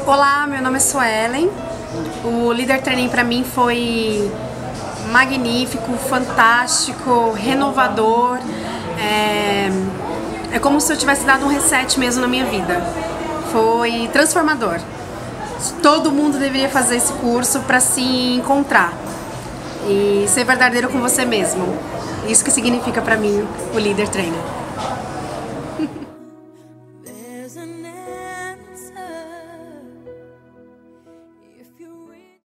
Olá, meu nome é Suelen. O Líder Training para mim foi magnífico, fantástico, renovador. É como se eu tivesse dado um reset mesmo na minha vida. Foi transformador. Todo mundo deveria fazer esse curso para se encontrar e ser verdadeiro com você mesmo. Isso que significa para mim o Líder Training.